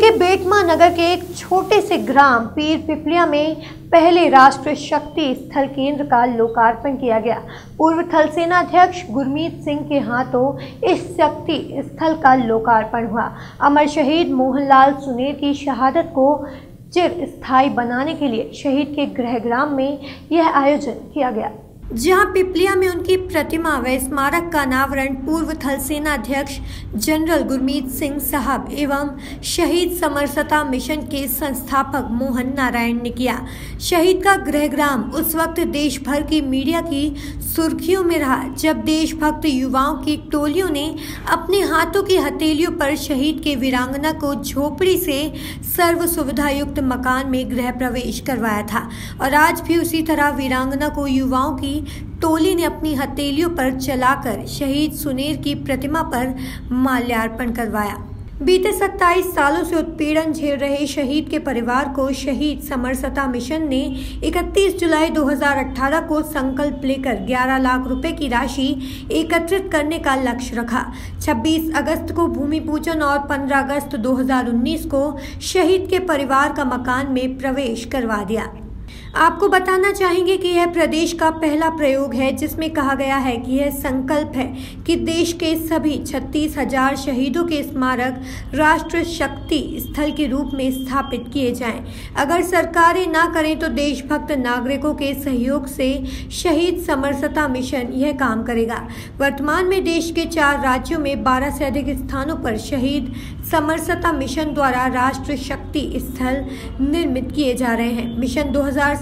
के बेटमा नगर के एक छोटे से ग्राम पीर पिपलिया में पहले राष्ट्रीय शक्ति स्थल केंद्र का लोकार्पण किया गया। पूर्व थल सेना अध्यक्ष गुरमीत सिंह के हाथों इस शक्ति स्थल का लोकार्पण हुआ। अमर शहीद मोहनलाल सुनेर की शहादत को चिर स्थायी बनाने के लिए शहीद के गृहग्राम में यह आयोजन किया गया, जहां पिपलिया में उनकी प्रतिमा व स्मारक का अनावरण पूर्व थल सेना अध्यक्ष जनरल गुरमीत सिंह साहब एवं शहीद समरसता मिशन के संस्थापक मोहन नारायण ने किया। शहीद का गृहग्राम उस वक्त देश भर की मीडिया की सुर्खियों में रहा, जब देशभक्त युवाओं की टोलियों ने अपने हाथों की हथेलियों पर शहीद के वीरांगना को झोपड़ी से सर्व सुविधा युक्त मकान में गृह प्रवेश करवाया था। और आज भी उसी तरह वीरांगना को युवाओं की टोली ने अपनी हथेलियों पर चलाकर शहीद सुनेर की प्रतिमा पर माल्यार्पण करवाया। बीते 27 सालों से उत्पीड़न झेल रहे शहीद के परिवार को शहीद समरसता मिशन ने 31 जुलाई 2018 को संकल्प लेकर 11 लाख रुपए की राशि एकत्रित करने का लक्ष्य रखा। 26 अगस्त को भूमि पूजन और 15 अगस्त 2019 को शहीद के परिवार का मकान में प्रवेश करवा दिया। आपको बताना चाहेंगे कि यह प्रदेश का पहला प्रयोग है जिसमें कहा गया है कि यह संकल्प है कि देश के सभी 36,000 शहीदों के स्मारक राष्ट्रीय शक्ति स्थल के रूप में स्थापित किए जाएं। अगर सरकारें ना करें तो देशभक्त नागरिकों के सहयोग से शहीद समरसता मिशन यह काम करेगा। वर्तमान में देश के 4 राज्यों में 12 से अधिक स्थानों पर शहीद समरसता मिशन द्वारा राष्ट्रीय शक्ति स्थल निर्मित किए जा रहे हैं। मिशन 2007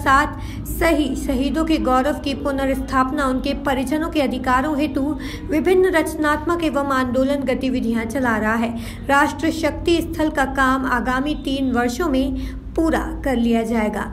शहीदों के गौरव की पुनर्स्थापना, उनके परिजनों के अधिकारों हेतु विभिन्न रचनात्मक एवं आंदोलन गतिविधियां चला रहा है। राष्ट्रीय शक्ति स्थल का काम आगामी 3 वर्षों में पूरा कर लिया जाएगा।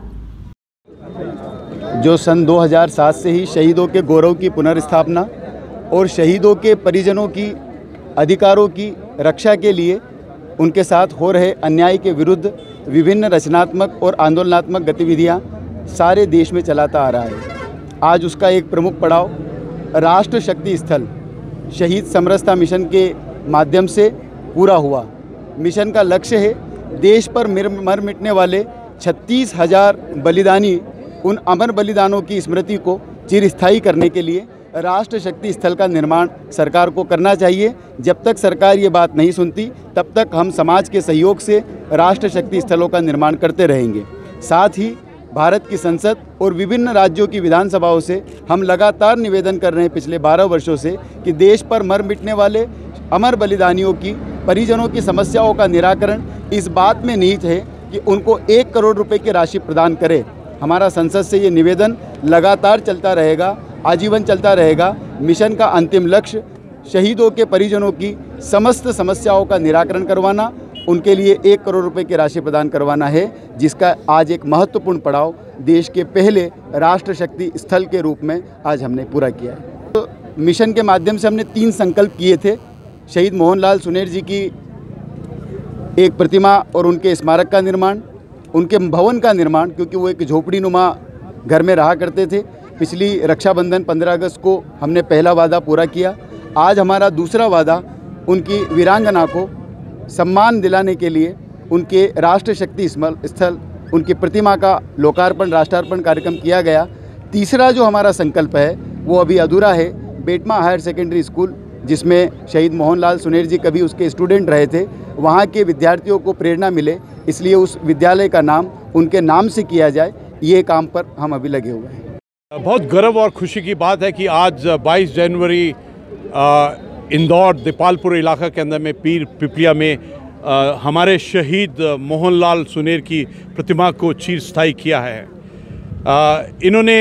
जो सन 2007 से ही शहीदों के गौरव की पुनर्स्थापना और शहीदों के परिजनों की अधिकारों की रक्षा के लिए उनके साथ हो रहे अन्याय के विरुद्ध विभिन्न रचनात्मक और आंदोलनात्मक गतिविधियां सारे देश में चलाता आ रहा है। आज उसका एक प्रमुख पड़ाव राष्ट्र शक्ति स्थल शहीद समरसता मिशन के माध्यम से पूरा हुआ। मिशन का लक्ष्य है देश पर मर मिटने वाले 36,000 बलिदानी, उन अमर बलिदानों की स्मृति को चिरस्थायी करने के लिए राष्ट्र शक्ति स्थल का निर्माण सरकार को करना चाहिए। जब तक सरकार ये बात नहीं सुनती तब तक हम समाज के सहयोग से राष्ट्र शक्ति स्थलों का निर्माण करते रहेंगे। साथ ही भारत की संसद और विभिन्न राज्यों की विधानसभाओं से हम लगातार निवेदन कर रहे हैं पिछले 12 वर्षों से कि देश पर मर मिटने वाले अमर बलिदानियों की परिजनों की समस्याओं का निराकरण इस बात में निहित है कि उनको 1 करोड़ रुपए की राशि प्रदान करे। हमारा संसद से ये निवेदन लगातार चलता रहेगा, आजीवन चलता रहेगा। मिशन का अंतिम लक्ष्य शहीदों के परिजनों की समस्त समस्याओं का निराकरण करवाना, उनके लिए 1 करोड़ रुपए की राशि प्रदान करवाना है, जिसका आज एक महत्वपूर्ण पड़ाव देश के पहले राष्ट्र शक्ति स्थल के रूप में आज हमने पूरा किया है। तो मिशन के माध्यम से हमने 3 संकल्प किए थे। शहीद मोहनलाल सुनेर जी की एक प्रतिमा और उनके स्मारक का निर्माण, उनके भवन का निर्माण, क्योंकि वो एक झोपड़ीनुमा घर में रहा करते थे। पिछली रक्षाबंधन 15 अगस्त को हमने पहला वादा पूरा किया। आज हमारा दूसरा वादा उनकी वीरांगना को सम्मान दिलाने के लिए उनके राष्ट्र शक्ति स्थल उनकी प्रतिमा का लोकार्पण राष्ट्रार्पण कार्यक्रम किया गया। तीसरा जो हमारा संकल्प है वो अभी अधूरा है। बेटमा हायर सेकेंडरी स्कूल, जिसमें शहीद मोहनलाल सुनेर जी कभी उसके स्टूडेंट रहे थे, वहाँ के विद्यार्थियों को प्रेरणा मिले, इसलिए उस विद्यालय का नाम उनके नाम से किया जाए। ये काम पर हम अभी लगे हुए हैं। बहुत गर्व और खुशी की बात है कि आज 22 जनवरी इंदौर दीपालपुर इलाका के अंदर में पीर पिपलिया में हमारे शहीद मोहनलाल सुनेर की प्रतिमा को चिरस्थायी किया है। इन्होंने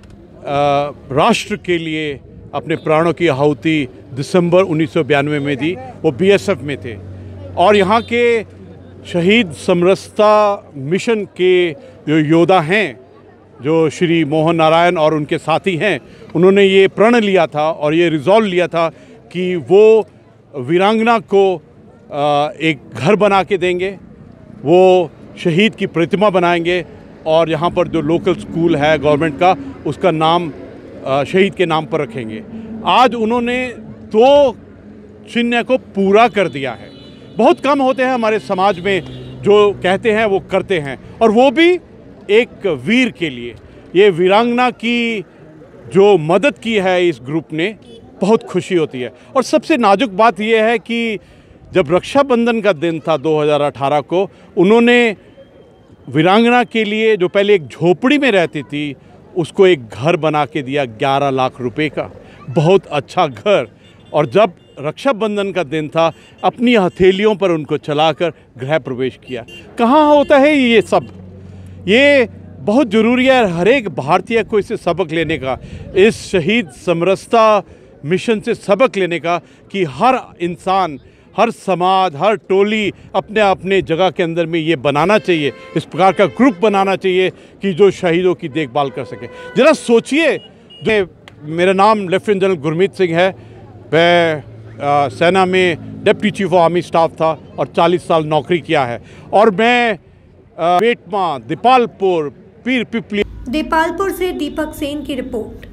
राष्ट्र के लिए अपने प्राणों की आहुति दिसंबर 1992 में दी। वो बीएसएफ में थे और यहाँ के शहीद समरसता मिशन के जो योद्धा हैं, जो श्री मोहन नारायण और उनके साथी हैं, उन्होंने ये प्रण लिया था और ये रिजॉल्व लिया था कि वो वीरांगना को एक घर बना के देंगे, वो शहीद की प्रतिमा बनाएंगे और यहाँ पर जो लोकल स्कूल है गवर्नमेंट का, उसका नाम शहीद के नाम पर रखेंगे। आज उन्होंने 2 चिन्ह को पूरा कर दिया है। बहुत कम होते हैं हमारे समाज में जो कहते हैं वो करते हैं, और वो भी एक वीर के लिए। ये वीरांगना की जो मदद की है इस ग्रुप ने, बहुत खुशी होती है। और सबसे नाजुक बात यह है कि जब रक्षाबंधन का दिन था 2018 को, उन्होंने वीरांगना के लिए, जो पहले एक झोपड़ी में रहती थी, उसको एक घर बना के दिया 11 लाख रुपए का, बहुत अच्छा घर। और जब रक्षाबंधन का दिन था, अपनी हथेलियों पर उनको चलाकर गृह प्रवेश किया। कहाँ होता है ये सब? ये बहुत ज़रूरी है हर एक भारतीय को इससे सबक लेने का, इस शहीद समरसता मिशन से सबक लेने का, कि हर इंसान, हर समाज, हर टोली अपने अपने जगह के अंदर में ये बनाना चाहिए, इस प्रकार का ग्रुप बनाना चाहिए कि जो शहीदों की देखभाल कर सके। जरा सोचिए, मेरा नाम लेफ्टिनेंट जनरल गुरमीत सिंह है, मैं सेना में deputy chief of army staff था और 40 साल नौकरी किया है। और मैं बेटमा, दीपालपुर, पीर पिपली। दीपालपुर से दीपक सेन की रिपोर्ट।